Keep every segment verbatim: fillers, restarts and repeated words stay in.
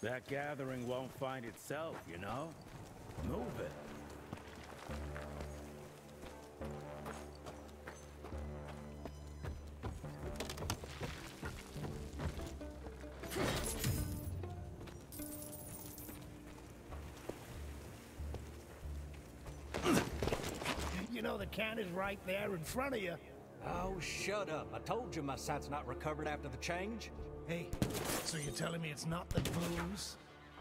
That gathering won't find itself, you know? Move it. You know the can is right there in front of you. Oh, shut up. I told you my sight's not recovered after the change. Hey, so you're telling me it's not the booze?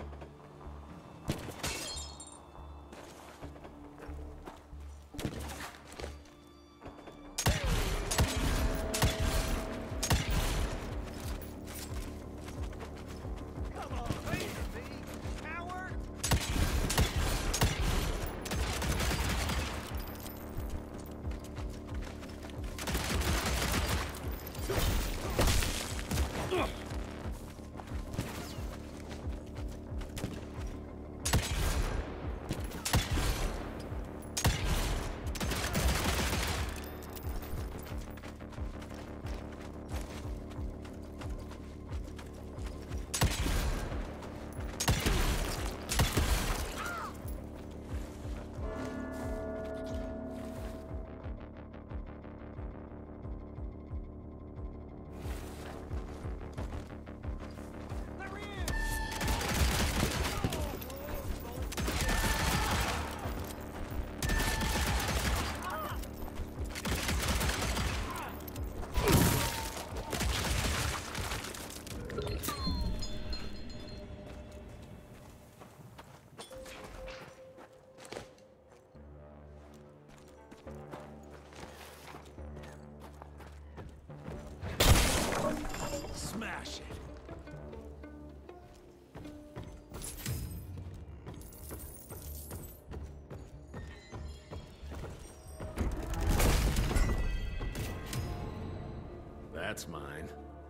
Smash it! That's mine.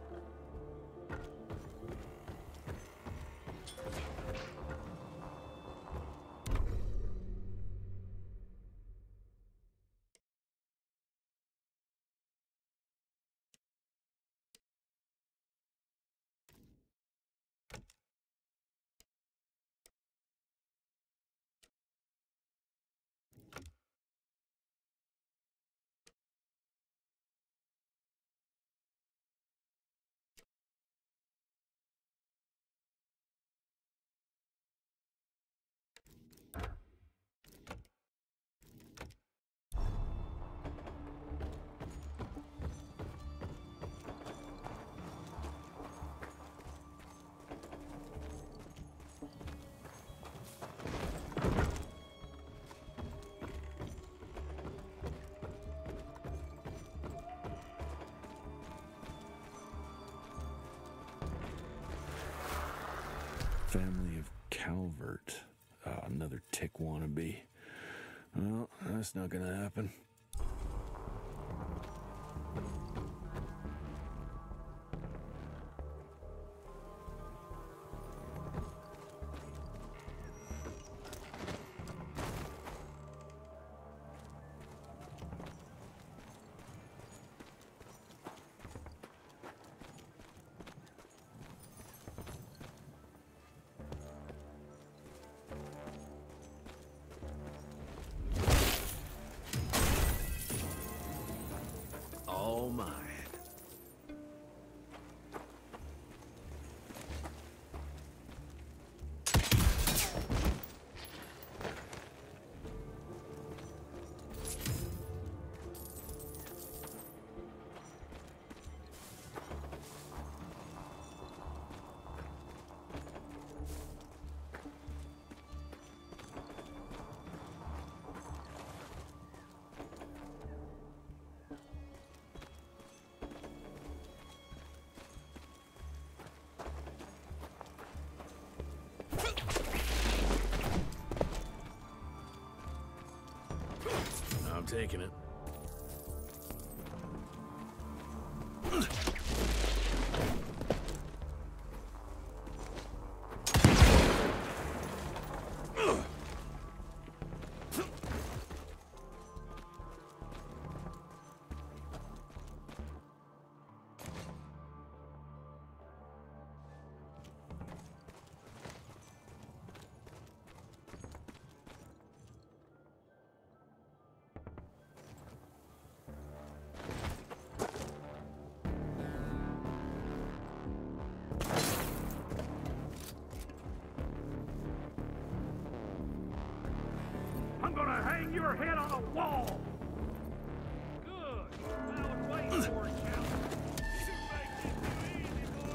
Family of Calvert. Uh, another tick wannabe. Well, that's not gonna happen. All mine. I'm taking it. bang your head on a wall! Good. Now I'm waiting for it, Cal. You make it too easy, boy.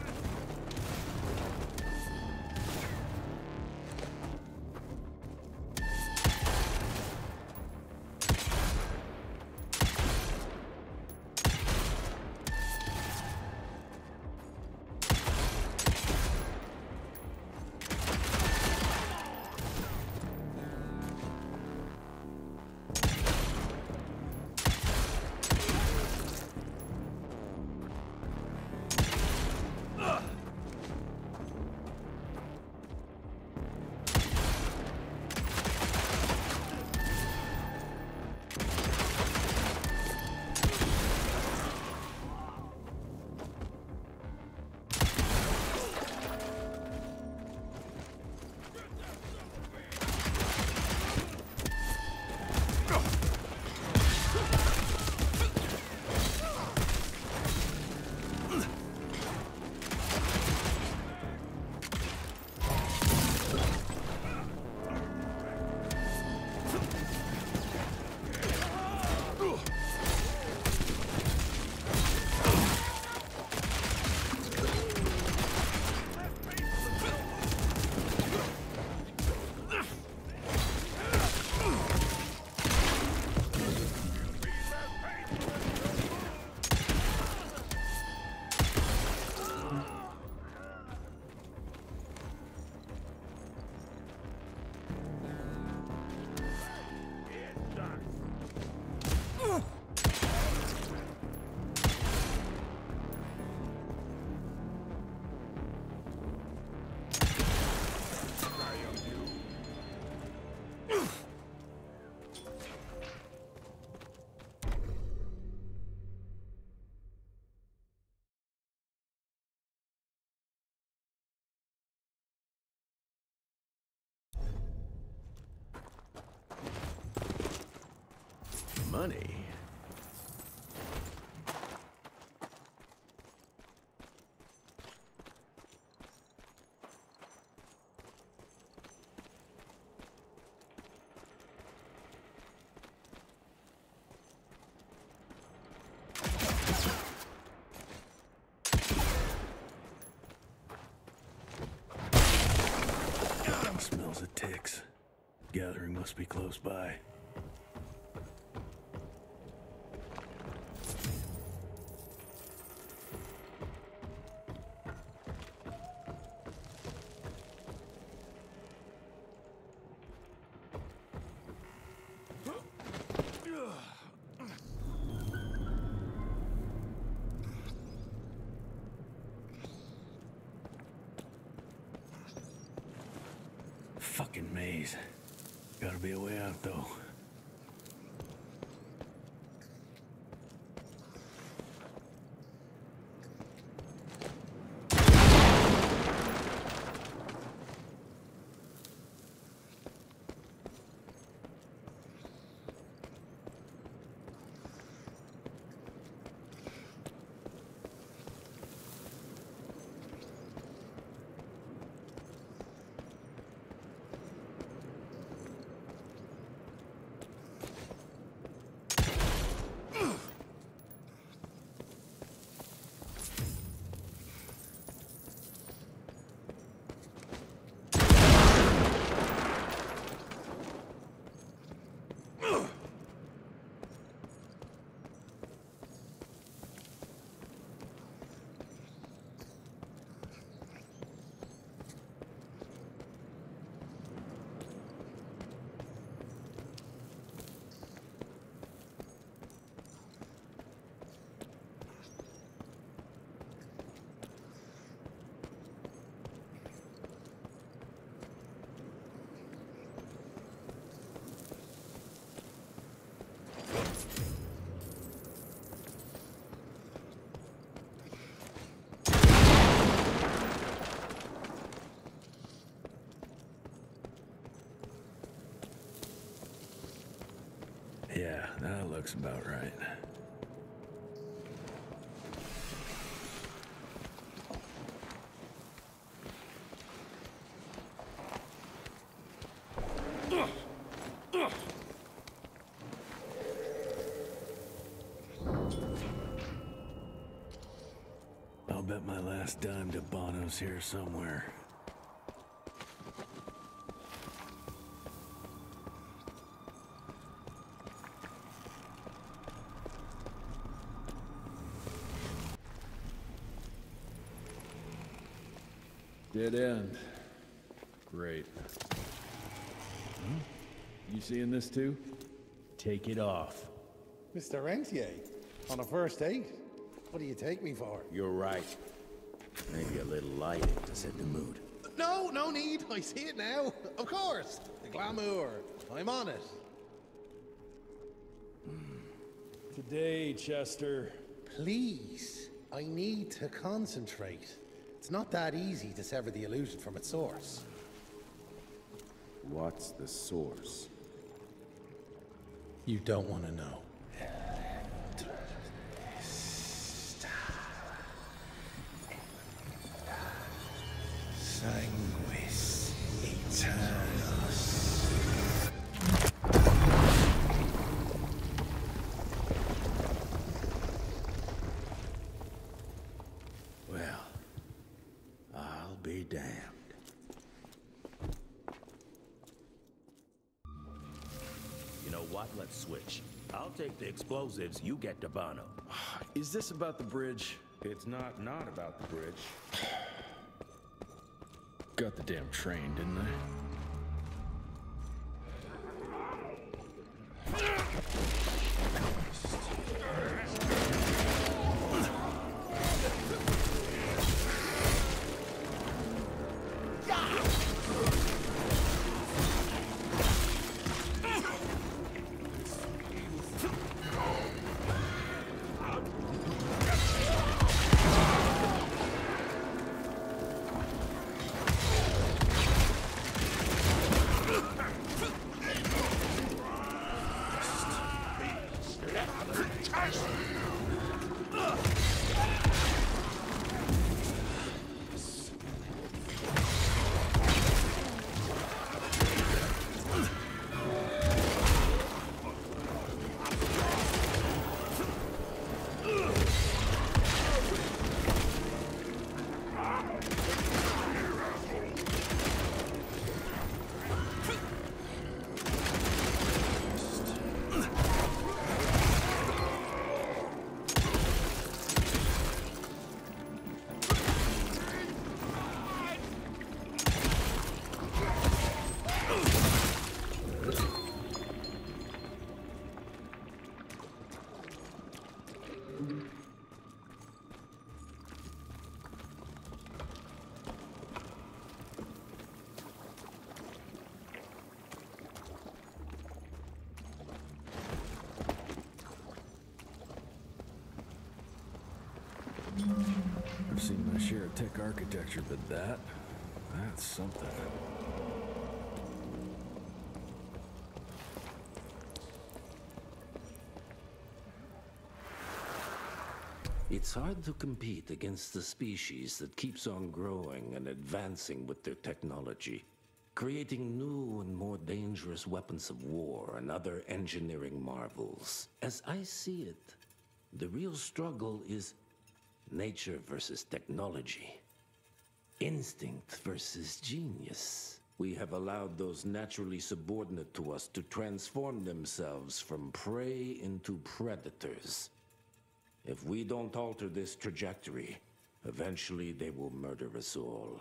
Money. Smells of ticks. Gathering must be close by. Fucking maze. Gotta be a way out, though. Yeah, that looks about right. I'll bet my last dime to Bono's here somewhere. Dead end. Great. Hmm? You seeing this too? Take it off. Mister Rentier, on a first date? What do you take me for? You're right. Maybe a little light to set the mood. No, no need. I see it now. Of course. The glamour. I'm on it. Today, Chester. Please. I need to concentrate. It's not that easy to sever the illusion from its source. What's the source? You don't want to know. Sanguis Eternus. Well, I'll be damned. You know what? Let's switch. I'll take the explosives, you get to Bono. Is this about the bridge? It's not not about the bridge. Got the damn train, didn't I? I've seen my share of tech architecture, but that, that's something. It's hard to compete against the species that keeps on growing and advancing with their technology, creating new and more dangerous weapons of war and other engineering marvels. As I see it, the real struggle is nature versus technology. Instinct versus genius. We have allowed those naturally subordinate to us to transform themselves from prey into predators. If we don't alter this trajectory, eventually they will murder us all.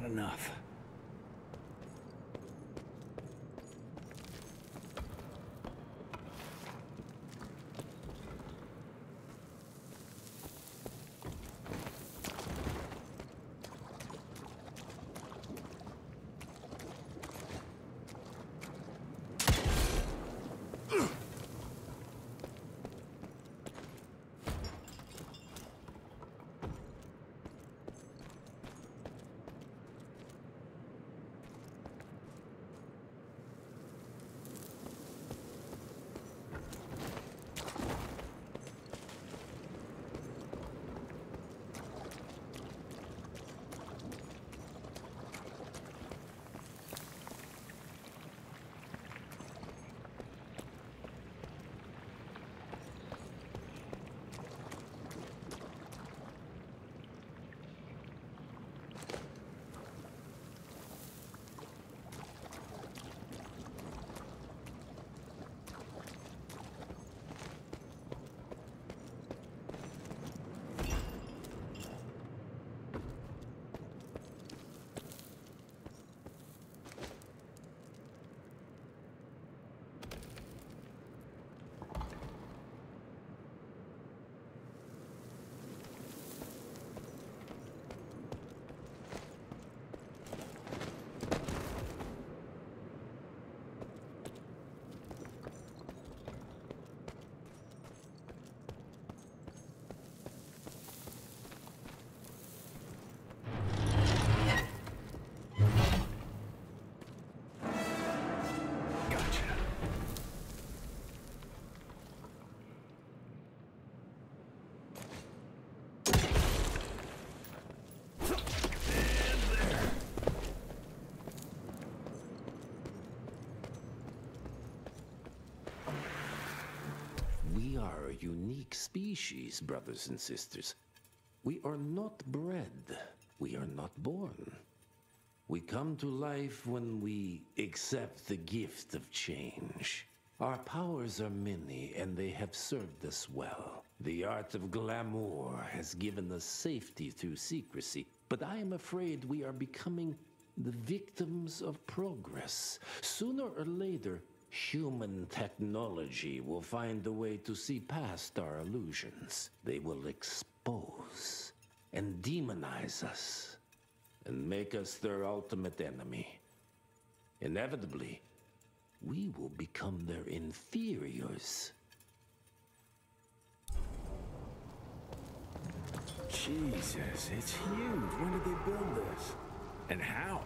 enough. We are a unique species, brothers and sisters. We are not bred. We are not born. We come to life when we accept the gift of change. Our powers are many, and they have served us well. The art of glamour has given us safety through secrecy, but I am afraid we are becoming the victims of progress. Sooner or later, human technology will find a way to see past our illusions. They will expose and demonize us and make us their ultimate enemy. Inevitably, we will become their inferiors. Jesus, it's huge. When did they build this? And how?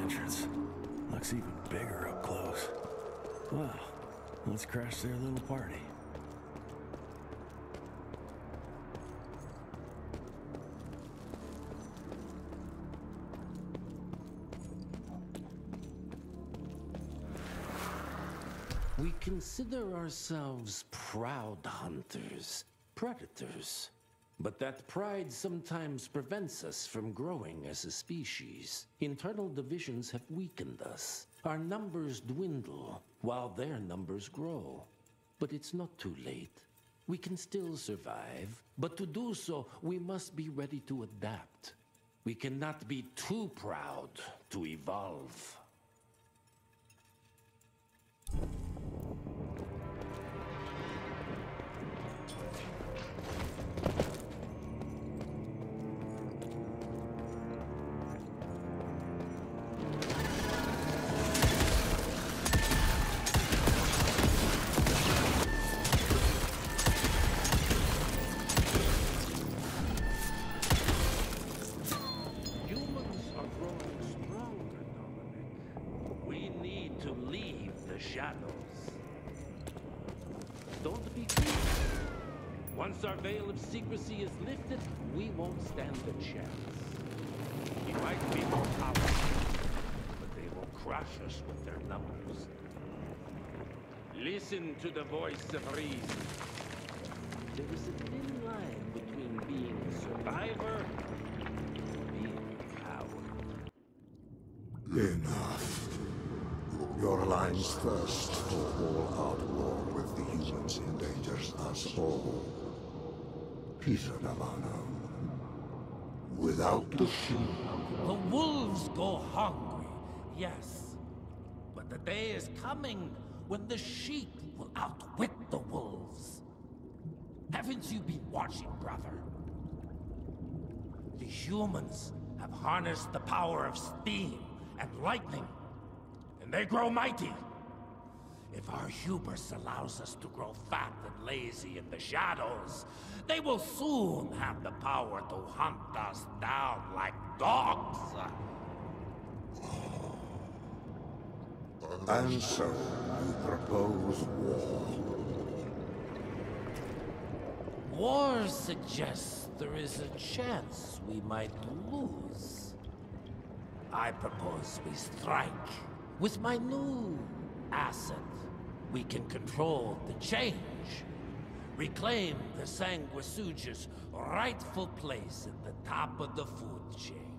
entrance. Looks even bigger up close. Well, let's crash their little party. We consider ourselves proud hunters, predators. But that pride sometimes prevents us from growing as a species. Internal divisions have weakened us. Our numbers dwindle while their numbers grow. But it's not too late. We can still survive, but to do so, we must be ready to adapt. We cannot be too proud to evolve. Don't be fooled. Once our veil of secrecy is lifted, we won't stand a chance. We might be more powerful, but they will crush us with their numbers. Listen to the voice of reason. There is a thin line between being a survivor and being a coward. Enough. Your line's thirst for all-out war with the humans endangers us all. Peter Navano. Without the sheep. The wolves go hungry, yes. But the day is coming when the sheep will outwit the wolves. Haven't you been watching, brother? The humans have harnessed the power of steam and lightning. And they grow mighty. If our hubris allows us to grow fat and lazy in the shadows, they will soon have the power to hunt us down like dogs. And so, you propose war. War suggests there is a chance we might lose. I propose we strike. With my new asset, we can control the change. Reclaim the Sanguisuja's rightful place at the top of the food chain.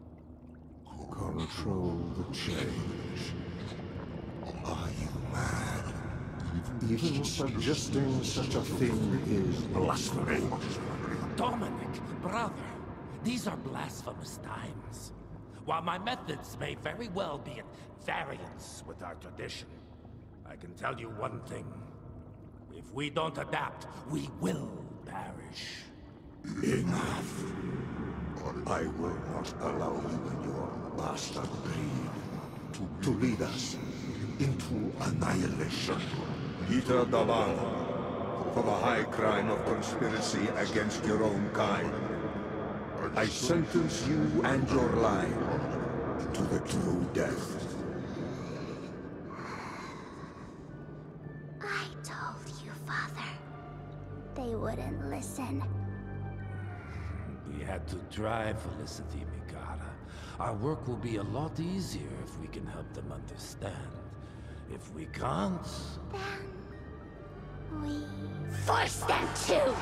Control the change. Are you mad? Even suggesting such a thing is blasphemy. Dominic, brother, these are blasphemous times. While my methods may very well be at variance with our tradition, I can tell you one thing. If we don't adapt, we will perish. Enough. I will not allow you and your bastard breed to, to lead us into annihilation. Peter Davano, for the high crime of conspiracy against your own kind, I sentence you and your line to the true death. I told you, Father. They wouldn't listen. We had to try, Felicity Mikata. Our work will be a lot easier if we can help them understand. If we can't... Then... we... force them to!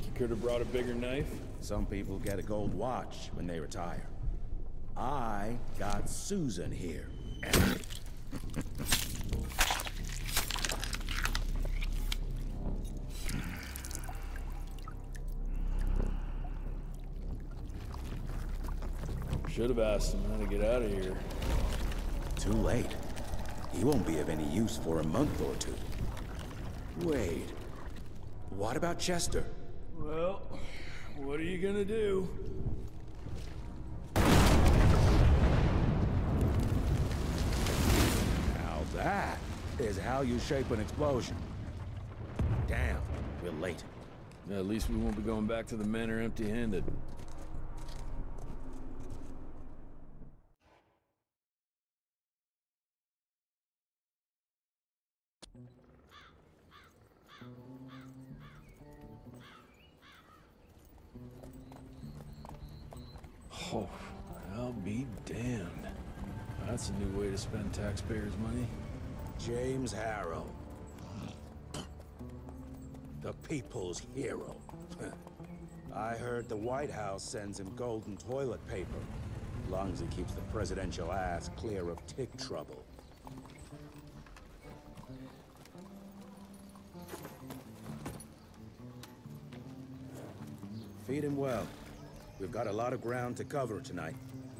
Think you could have brought a bigger knife? Some people get a gold watch when they retire. I got Susan here. Should have asked him how to get out of here. Too late. He won't be of any use for a month or two. Wait. What about Chester? Well, what are you gonna do? Now that is how you shape an explosion. Damn, we're late. Yeah, at least we won't be going back to the manor empty-handed. Oh, I'll be damned. That's a new way to spend taxpayers' money. James Harrow. The people's hero. I heard the White House sends him golden toilet paper, as long as he keeps the presidential ass clear of tick trouble. Feed him well. We've got a lot of ground to cover tonight.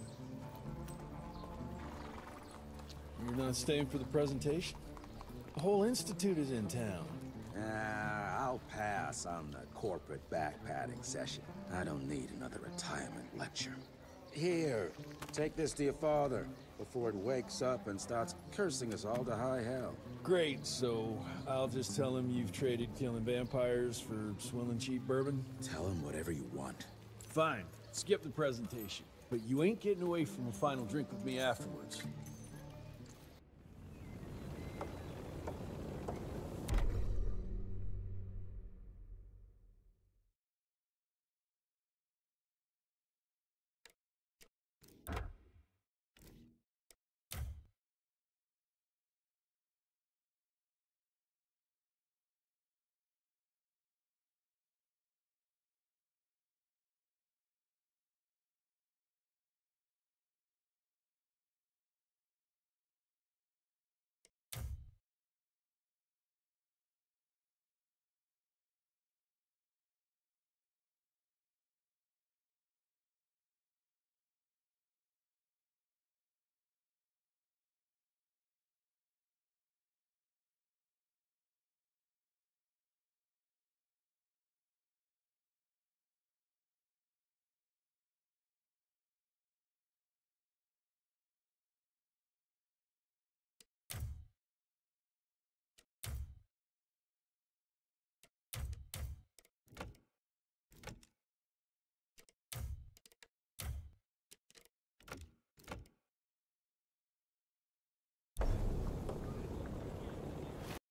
You're not staying for the presentation? The whole institute is in town. Ah, I'll pass on the corporate backpatting session. I don't need another retirement lecture. Here, take this to your father before it wakes up and starts cursing us all to high hell. Great, so I'll just tell him you've traded killing vampires for swilling cheap bourbon? Tell him whatever you want. Fine, skip the presentation. But you ain't getting away from a final drink with me afterwards.